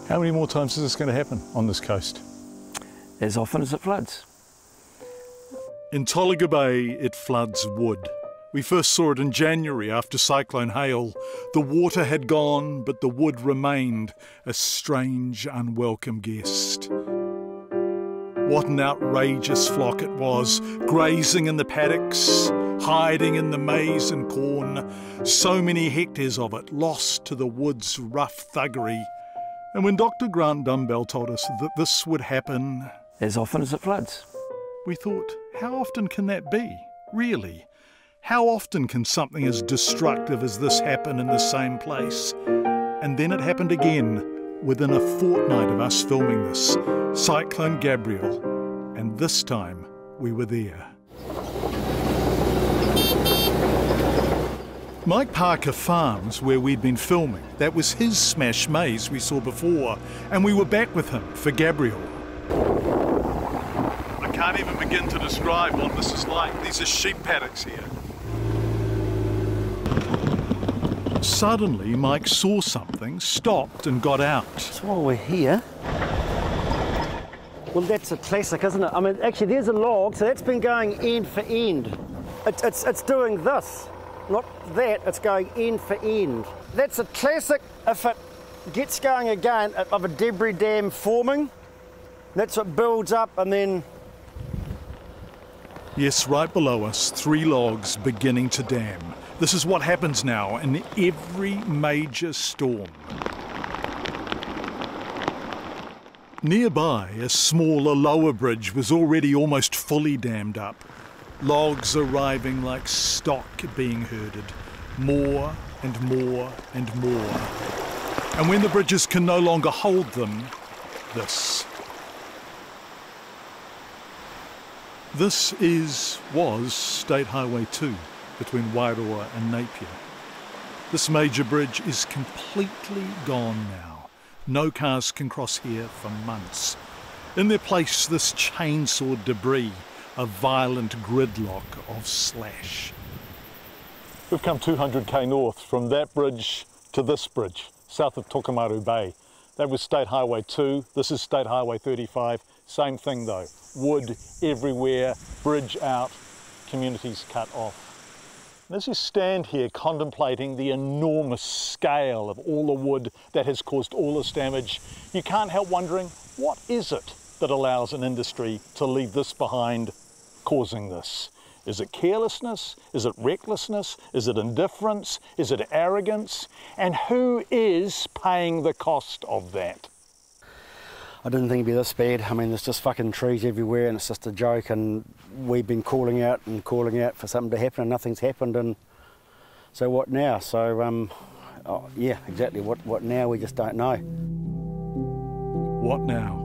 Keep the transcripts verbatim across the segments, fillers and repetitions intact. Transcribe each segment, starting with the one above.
How many more times is this going to happen on this coast? As often as it floods. In Tolaga Bay, it floods wood. We first saw it in January after Cyclone Hail. The water had gone, but the wood remained, a strange, unwelcome guest. What an outrageous flock it was, grazing in the paddocks, hiding in the maize and corn. So many hectares of it lost to the wood's rough thuggery. And when Doctor Grant Dumbbell told us that this would happen... as often as it floods. We thought, how often can that be? Really? How often can something as destructive as this happen in the same place? And then it happened again, within a fortnight of us filming this. Cyclone Gabrielle. And this time, we were there. Mike Parker farms where we'd been filming. That was his smash maize we saw before, and we were back with him for Gabrielle. I can't even begin to describe what this is like. These are sheep paddocks here. Suddenly, Mike saw something, stopped and got out. So while we're here, well, that's a classic, isn't it? I mean, actually, there's a log, so that's been going end for end. It, it's, it's doing this, not that, it's going end for end. That's a classic, if it gets going again, of a debris dam forming. That's what builds up and then... Yes, right below us, three logs beginning to dam. This is what happens now in every major storm. Nearby, a smaller, lower bridge was already almost fully dammed up. Logs arriving like stock being herded. More and more and more. And when the bridges can no longer hold them, this. This is, was State Highway two. Between Wairoa and Napier. This major bridge is completely gone now. No cars can cross here for months. In their place, this chainsaw debris, a violent gridlock of slash. We've come two hundred k north from that bridge to this bridge, south of Tokomaru Bay. That was State Highway two, this is State Highway thirty-five. Same thing though, wood everywhere, bridge out, communities cut off. As you stand here contemplating the enormous scale of all the wood that has caused all this damage, you can't help wondering, what is it that allows an industry to leave this behind, causing this? Is it carelessness? Is it recklessness? Is it indifference? Is it arrogance? And who is paying the cost of that? I didn't think it'd be this bad. I mean, there's just fucking trees everywhere and it's just a joke, and we've been calling out and calling out for something to happen and nothing's happened, and so what now? So, um, oh, yeah, exactly, what, what now? We just don't know. What now?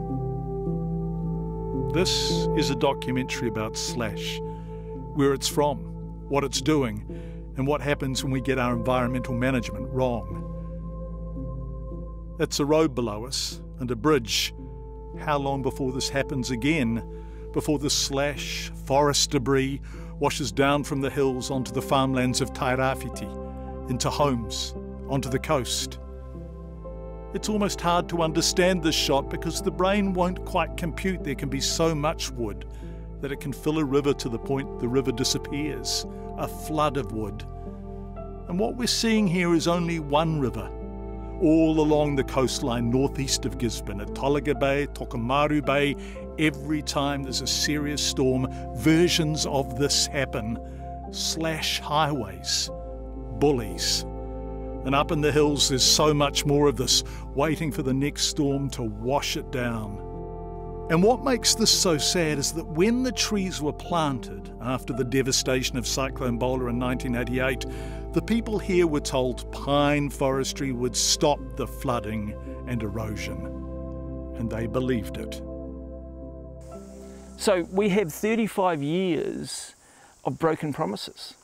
This is a documentary about slash, where it's from, what it's doing, and what happens when we get our environmental management wrong. That's a road below us and a bridge. How long before this happens again? Before the slash, forest debris, washes down from the hills onto the farmlands of Te Araroa, into homes, onto the coast. It's almost hard to understand this shot because the brain won't quite compute there can be so much wood that it can fill a river to the point the river disappears, a flood of wood. And what we're seeing here is only one river, all along the coastline northeast of Gisborne, at Tolaga Bay, Tokomaru Bay. Every time there's a serious storm, versions of this happen. Slash highways, bullies. And up in the hills there's so much more of this, waiting for the next storm to wash it down. And what makes this so sad is that when the trees were planted after the devastation of Cyclone Bowler in nineteen eighty-eight, the people here were told pine forestry would stop the flooding and erosion. And they believed it. So we have thirty-five years of broken promises.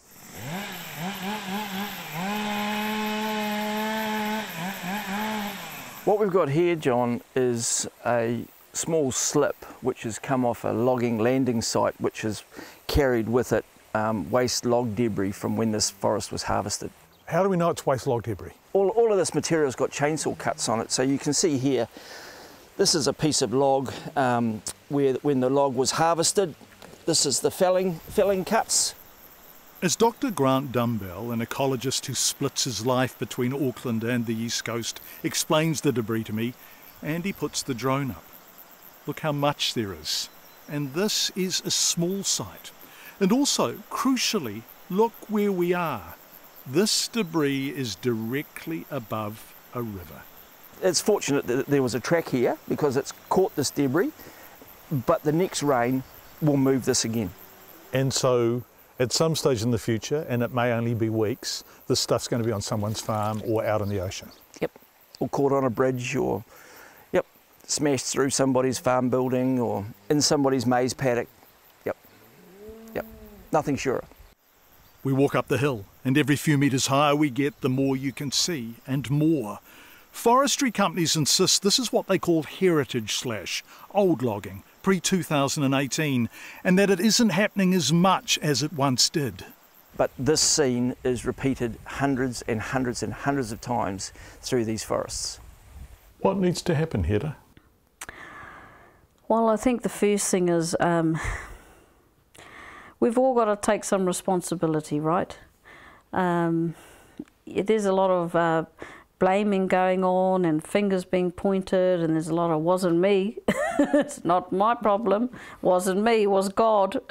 What we've got here, John, is a small slip which has come off a logging landing site, which has carried with it um, waste log debris from when this forest was harvested. How do we know it's waste log debris? All, all of this material's got chainsaw cuts on it, so you can see here, this is a piece of log um, where when the log was harvested, this is the felling, felling cuts. As Doctor Grant Dumbbell, an ecologist who splits his life between Auckland and the East Coast, explains the debris to me, Andy puts the drone up. Look how much there is. And this is a small site. And also, crucially, look where we are. This debris is directly above a river. It's fortunate that there was a track here because it's caught this debris, but the next rain will move this again. And so, at some stage in the future, and it may only be weeks, this stuff's going to be on someone's farm or out in the ocean. Yep, or caught on a bridge, or yep, smashed through somebody's farm building or in somebody's maize paddock. Yep, yep, nothing surer. We walk up the hill, and every few metres higher we get, the more you can see, and more. Forestry companies insist this is what they call heritage slash old logging, pre two thousand eighteen, and that it isn't happening as much as it once did. But this scene is repeated hundreds and hundreds and hundreds of times through these forests. What needs to happen, Hedda? Well, I think the first thing is um, we've all got to take some responsibility, right? Um, there's a lot of uh, blaming going on and fingers being pointed, and there's a lot of wasn't me. It's not my problem. Wasn't me, it was God.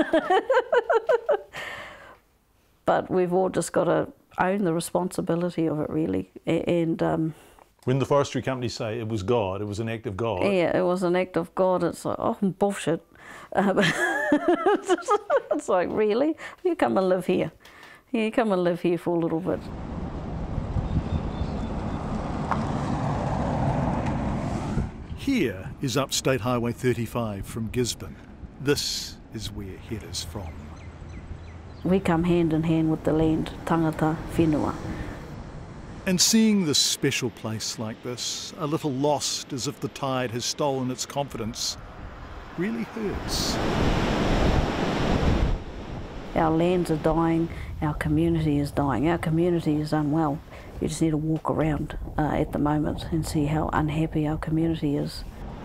But we've all just got to own the responsibility of it, really. And um, when the forestry companies say it was God, it was an act of God. Yeah, it was an act of God. It's like, oh, bullshit. Um, it's like, really? You come and live here. You come and live here for a little bit. Here is Upstate Highway thirty-five from Gisborne. This is where Hedda's from. We come hand in hand with the land, tangata whenua. And seeing this special place like this, a little lost as if the tide has stolen its confidence, really hurts. Our lands are dying, our community is dying, our community is unwell. You just need to walk around uh, at the moment and see how unhappy our community is.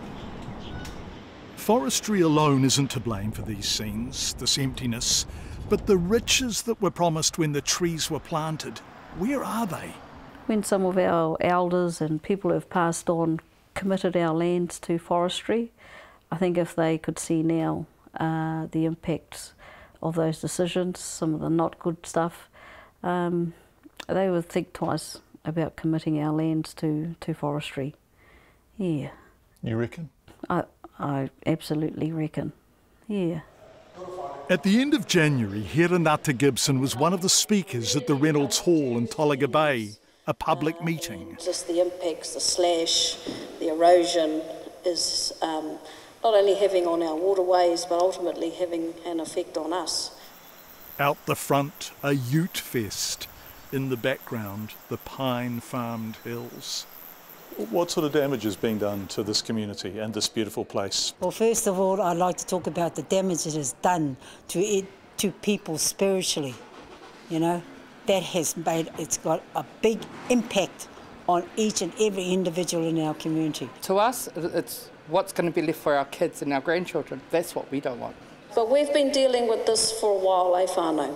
Forestry alone isn't to blame for these scenes, this emptiness, but the riches that were promised when the trees were planted, where are they? When some of our elders and people who have passed on committed our lands to forestry, I think if they could see now uh, the impacts of those decisions, some of the not good stuff, um, they would think twice about committing our lands to, to forestry. Yeah. You reckon? I, I absolutely reckon. Yeah. At the end of January, Hiranata Gibson was one of the speakers at the Reynolds Hall in Tolaga Bay, a public meeting. Just the impacts, the slash, the erosion is um, not only having on our waterways, but ultimately having an effect on us. Out the front, a ute fest. In the background, the pine-farmed hills. What sort of damage is being done to this community and this beautiful place? Well, first of all, I'd like to talk about the damage it has done to it, to people spiritually. You know, that has made, it's got a big impact on each and every individual in our community. To us, it's what's going to be left for our kids and our grandchildren. That's what we don't want. But we've been dealing with this for a while, eh, whānau?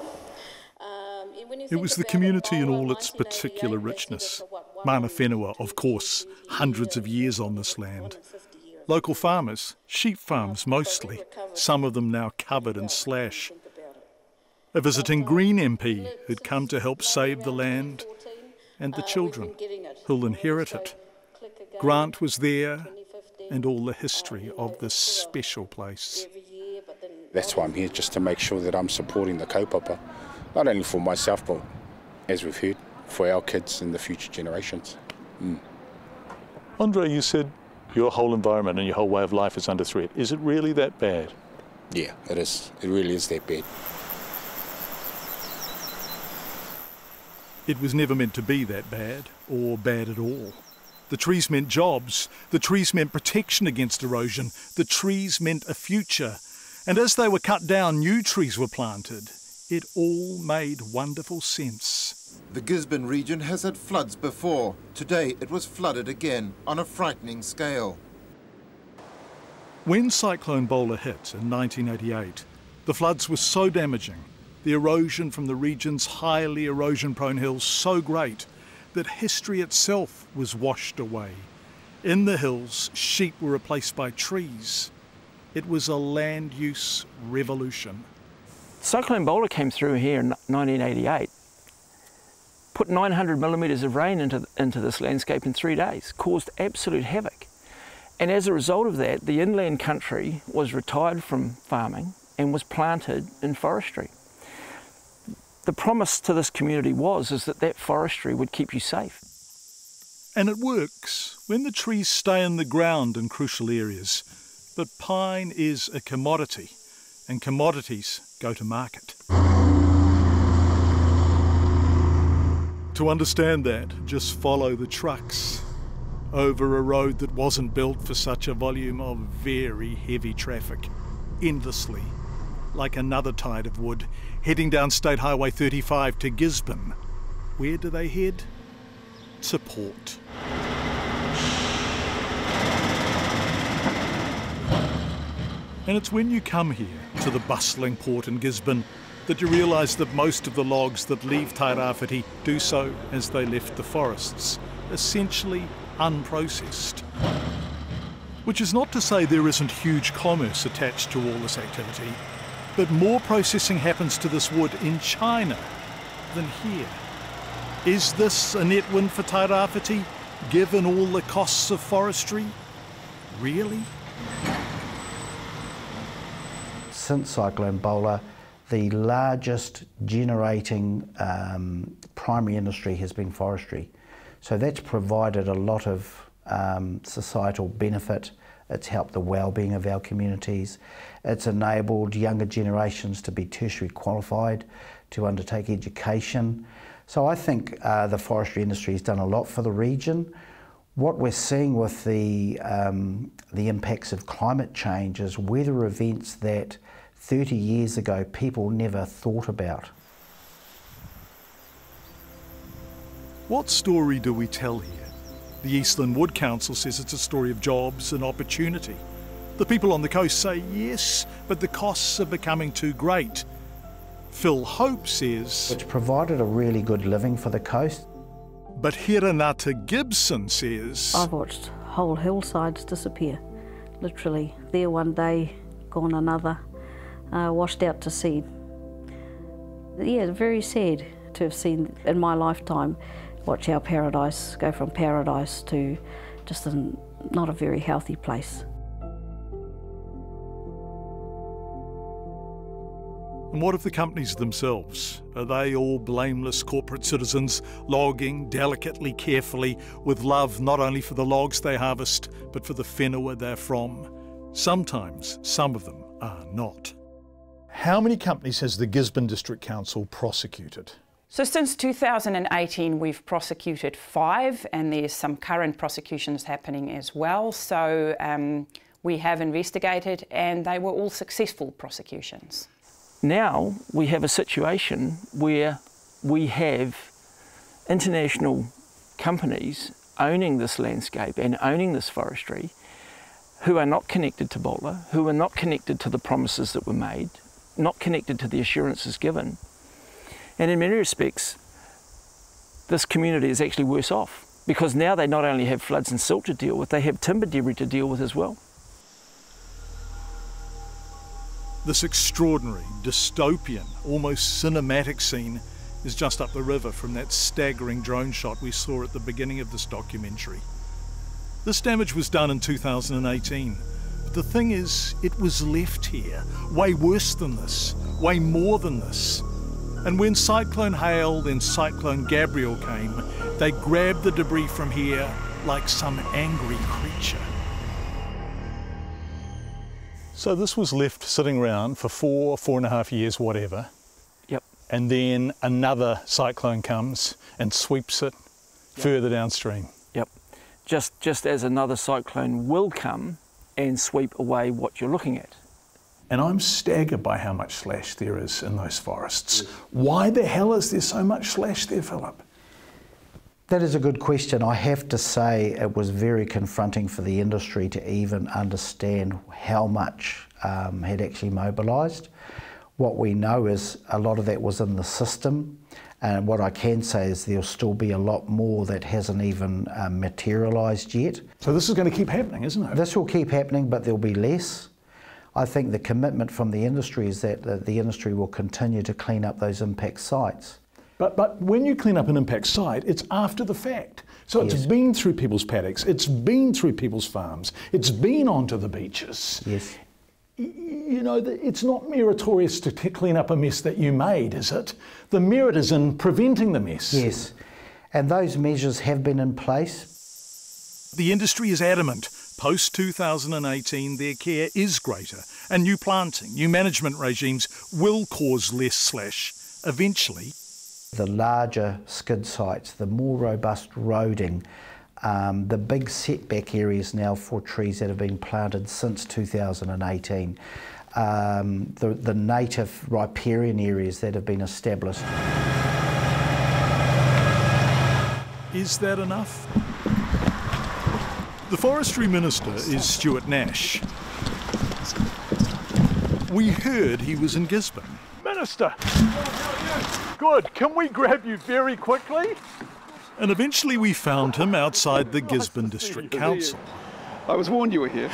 It was the community in all its particular richness. Mana whenua, of course, hundreds of years on this land. Local farmers, sheep farms mostly, some of them now covered in slash. A visiting Green M P who'd come to help save the land, and the children who'll inherit it. Grant was there, and all the history of this special place. That's why I'm here, just to make sure that I'm supporting the kaupapa. Not only for myself, but as we've heard, for our kids and the future generations. Mm. Andre, you said your whole environment and your whole way of life is under threat. Is it really that bad? Yeah, it is. It really is that bad. It was never meant to be that bad, or bad at all. The trees meant jobs. The trees meant protection against erosion. The trees meant a future. And as they were cut down, new trees were planted. It all made wonderful sense. The Gisborne region has had floods before. Today it was flooded again on a frightening scale. When Cyclone Bowler hit in nineteen eighty-eight, the floods were so damaging, the erosion from the region's highly erosion-prone hills so great, that history itself was washed away. In the hills, sheep were replaced by trees. It was a land use revolution. Cyclone Bowler came through here in nineteen eighty-eight, put nine hundred millimetres of rain into, into this landscape in three days, caused absolute havoc. And as a result of that, the inland country was retired from farming and was planted in forestry. The promise to this community was is that that forestry would keep you safe. And it works when the trees stay in the ground in crucial areas. But pine is a commodity, and commodities go to market. To understand that, just follow the trucks over a road that wasn't built for such a volume of very heavy traffic, endlessly, like another tide of wood, heading down State Highway thirty-five to Gisborne. Where do they head? To port. And it's when you come here, to the bustling port in Gisborne, that you realise that most of the logs that leave Tairāwhiti do so as they left the forests, essentially unprocessed. Which is not to say there isn't huge commerce attached to all this activity, but more processing happens to this wood in China than here. Is this a net win for Tairāwhiti, given all the costs of forestry? Really? Since Cyclone Bowler, the largest generating um, primary industry has been forestry. So that's provided a lot of um, societal benefit. It's helped the well-being of our communities. It's enabled younger generations to be tertiary qualified, to undertake education. So I think uh, the forestry industry has done a lot for the region. What we're seeing with the, um, the impacts of climate change is weather events that thirty years ago people never thought about. What story do we tell here? The Eastland Wood Council says it's a story of jobs and opportunity. The people on the coast say yes, but the costs are becoming too great. Phil Hope says... Which provided a really good living for the coast. But Hiranata Gibson says... I've watched whole hillsides disappear. Literally, there one day, gone another, uh, washed out to sea. Yeah, very sad to have seen in my lifetime, watch our paradise go from paradise to just a, not a very healthy place. And what of the companies themselves? Are they all blameless corporate citizens, logging delicately, carefully, with love not only for the logs they harvest, but for the whenua they're from? Sometimes some of them are not. How many companies has the Gisborne District Council prosecuted? So since two thousand eighteen we've prosecuted five, and there's some current prosecutions happening as well. So um, we have investigated and they were all successful prosecutions. Now we have a situation where we have international companies owning this landscape and owning this forestry who are not connected to Bowler, who are not connected to the promises that were made, not connected to the assurances given. And in many respects, this community is actually worse off because now they not only have floods and silt to deal with, they have timber debris to deal with as well. This extraordinary, dystopian, almost cinematic scene is just up the river from that staggering drone shot we saw at the beginning of this documentary. This damage was done in two thousand eighteen, but the thing is, it was left here, way worse than this, way more than this. And when Cyclone Hale, then Cyclone Gabriel came, they grabbed the debris from here like some angry creature. So this was left sitting around for four, four and a half years, whatever. Yep. And then another cyclone comes and sweeps it yep. further downstream. Yep. Just, just as another cyclone will come and sweep away what you're looking at. And I'm staggered by how much slash there is in those forests. Why the hell is there so much slash there, Philip? That is a good question. I have to say it was very confronting for the industry to even understand how much um, had actually mobilised. What we know is a lot of that was in the system, and what I can say is there'll still be a lot more that hasn't even um, materialised yet. So this is going to keep happening, isn't it? This will keep happening, but there'll be less. I think the commitment from the industry is that the, the industry will continue to clean up those impact sites. But, but when you clean up an impact site, it's after the fact. So it's Yes. been through people's paddocks, it's been through people's farms, it's been onto the beaches. Yes. You know, it's not meritorious to clean up a mess that you made, is it? The merit is in preventing the mess. Yes, and those measures have been in place. The industry is adamant. Post two thousand eighteen, their care is greater, and new planting, new management regimes will cause less slash eventually. The larger skid sites, the more robust roading, um, the big setback areas now for trees that have been planted since two thousand eighteen, um, the, the native riparian areas that have been established. Is that enough? The Forestry Minister is Stuart Nash. We heard he was in Gisborne. Minister! Good, can we grab you very quickly? And eventually we found him outside the Gisborne District Council. I was warned you were here.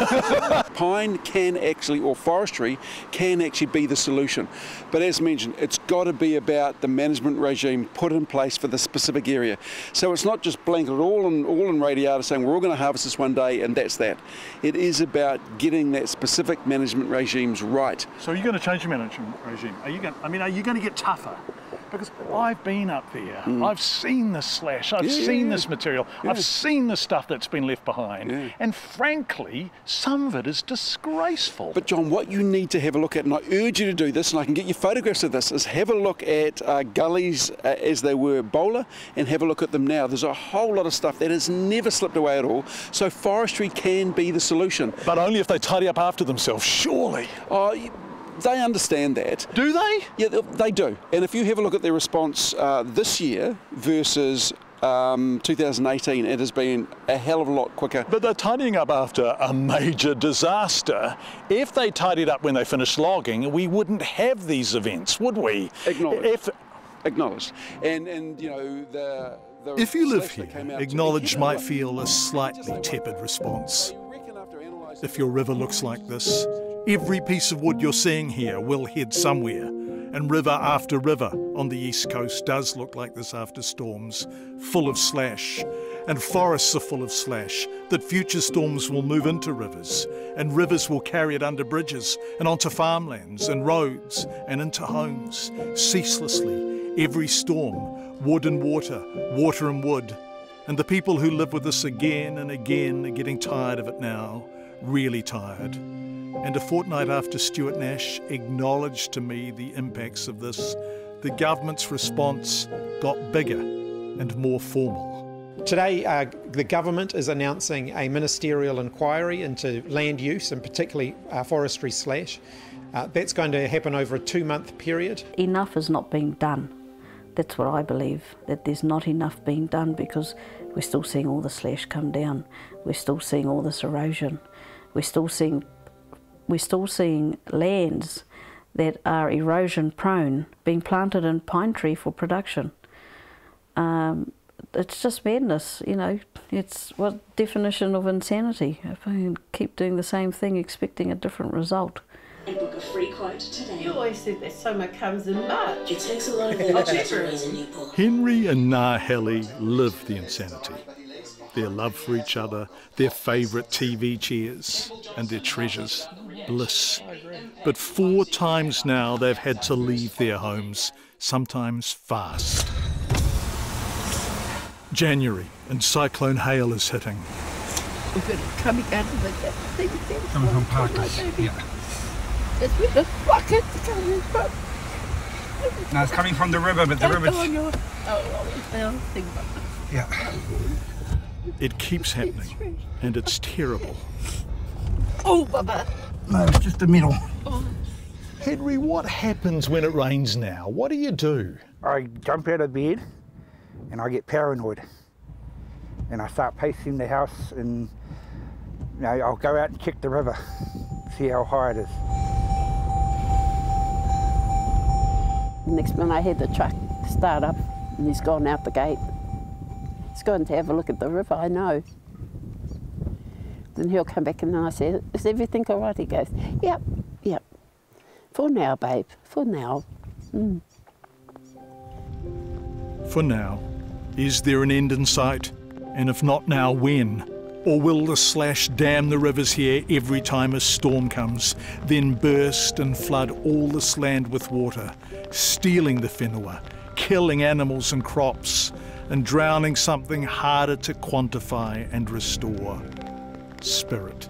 Pine can actually, or forestry, can actually be the solution. But as mentioned, it's got to be about the management regime put in place for the specific area. So it's not just blanketed all in, all in radiata saying we're all going to harvest this one day and that's that. It is about getting that specific management regimes right. So are you going to change your management regime? Are you going, I mean, are you going to get tougher? Because I've been up there, mm. I've seen the slash, I've yeah, seen yeah, this material, yeah. I've seen the stuff that's been left behind, yeah. and frankly, some of it is disgraceful. But John, what you need to have a look at, and I urge you to do this, and I can get you photographs of this, is have a look at uh, gullies uh, as they were bowler, and have a look at them now. There's a whole lot of stuff that has never slipped away at all, so forestry can be the solution. But only if they tidy up after themselves, surely. Oh, they understand that. Do they? Yeah, they do. And if you have a look at their response uh, this year versus um, two thousand eighteen, it has been a hell of a lot quicker. But they're tidying up after a major disaster. If they tidied up when they finished logging, we wouldn't have these events, would we? Acknowledged. If, Acknowledged. And, and you know, the... the if you live here, acknowledge might me, feel a slightly tepid response. If your river looks like this, every piece of wood you're seeing here will head somewhere, and river after river on the east coast does look like this after storms, full of slash, and forests are full of slash, that future storms will move into rivers, and rivers will carry it under bridges and onto farmlands and roads and into homes, ceaselessly, every storm, wood and water, water and wood, and the people who live with this again and again are getting tired of it now, really tired. And a fortnight after Stuart Nash acknowledged to me the impacts of this, the government's response got bigger and more formal. Today, uh, the government is announcing a ministerial inquiry into land use and particularly uh, forestry slash. Uh, that's going to happen over a two-month period. Enough is not being done. That's what I believe, that there's not enough being done because we're still seeing all the slash come down. We're still seeing all this erosion. We're still seeing We're still seeing lands that are erosion prone being planted in pine tree for production. Um, it's just madness, you know. It's what definition of insanity. If I can keep doing the same thing expecting a different result. And book a free quote today. You always said that summer comes in March. It takes a lot of energy to raise a newborn. Henry and Naheli live the insanity. Their love for each other, their favourite T V chairs, and their treasures, bliss. But four times now they've had to leave their homes, sometimes fast. January, and cyclone hail is hitting. We've got it coming out of the thing. Coming from Parkers, yeah. It's where the fuck it's coming from. No, it's coming from the river, but the river's... Oh, no. Oh, oh, think about that. Yeah. It keeps happening, and it's terrible. Oh, Baba. No, it's just the middle. Henry, what happens when it rains now? What do you do? I jump out of bed and I get paranoid. And I start pacing the house and you know, I'll go out and check the river, see how high it is. Next minute I heard the truck start up and he's gone out the gate. He's gone to have a look at the river, I know. Then he'll come back and I say, is everything all right? He goes, yep, yep. For now, babe, for now. Mm. For now. Is there an end in sight? And if not now, when? Or will the slash dam the rivers here every time a storm comes, then burst and flood all this land with water, stealing the whenua, killing animals and crops, and drowning something harder to quantify and restore? Spirit.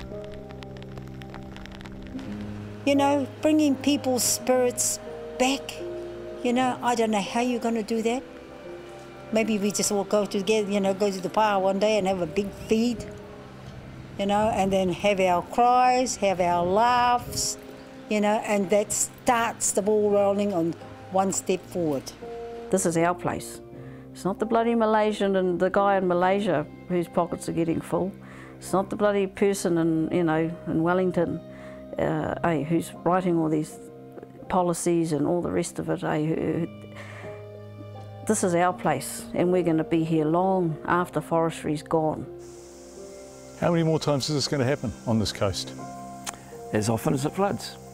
You know, bringing people's spirits back, you know, I don't know how you're going to do that. Maybe we just all go together, you know, go to the pa one day and have a big feed, you know, and then have our cries, have our laughs, you know, and that starts the ball rolling on one step forward. This is our place. It's not the bloody Malaysian and the guy in Malaysia whose pockets are getting full. It's not the bloody person in, you know, in Wellington, uh, eh, who's writing all these policies and all the rest of it. Eh, who, this is our place, and we're going to be here long after forestry's gone. How many more times is this going to happen on this coast? As often as it floods.